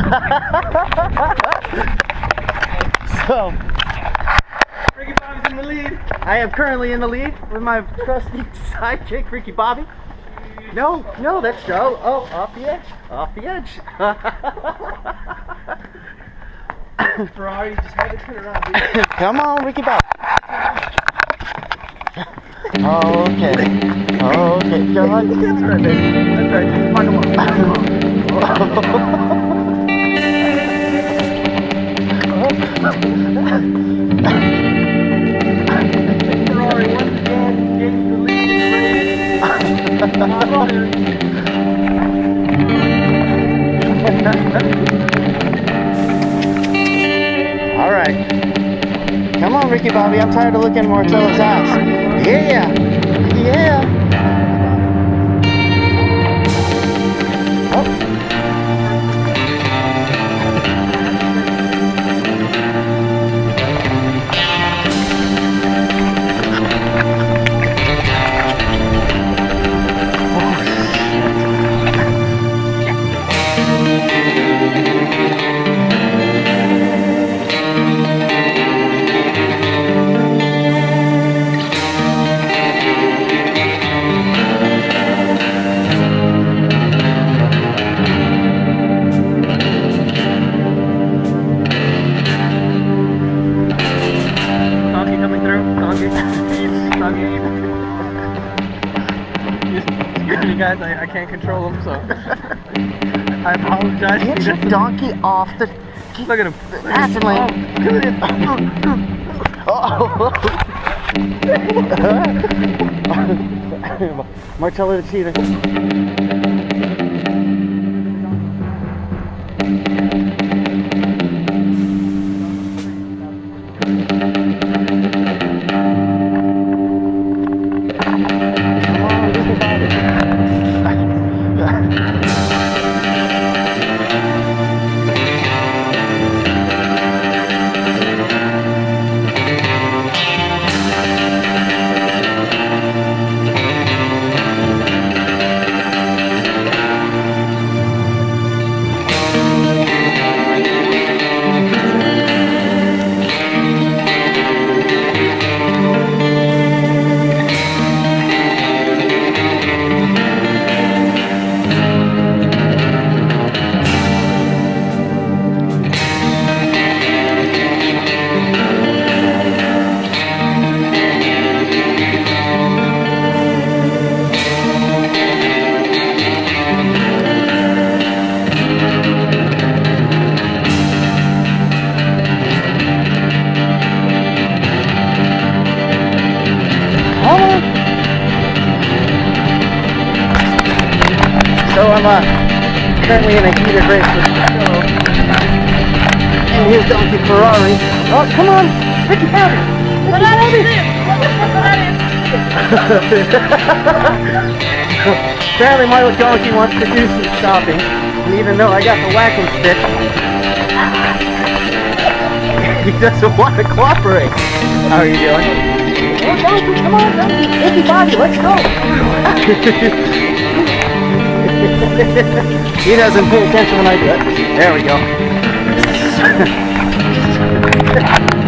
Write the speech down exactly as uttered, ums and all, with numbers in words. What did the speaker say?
So, Ricky Bobby's in the lead. I am currently in the lead with my trusty sidekick, Ricky Bobby. No, no, that's Joe. Oh, off the edge, off the edge. Ferrari, you just had to turn around. Come on, Ricky Bobby. Okay. Okay. Go on. That's right, baby. That's right. Just fuck him up. Fuck him up. Ferrari once again gains the lead in the race. All right. Come on, Ricky Bobby. I'm tired of looking at Marcella's ass. Yeah. Yeah. Oh. Guys, I, I can't control him, so I apologize. Get your donkey off the. Look at him. Acid lane. Oh. Marcella the cheater. So I'm uh, currently in a heated race with Joe and his donkey Ferrari. Oh, come on, Ricky Bobby! Ricky Bobby! Apparently my little donkey wants to do some shopping, and even though I got the whacking stick, he doesn't want to cooperate. How are you doing? Oh, donkey, come on, donkey! Ricky Bobby, let's go! He doesn't pay attention when I do it. There we go.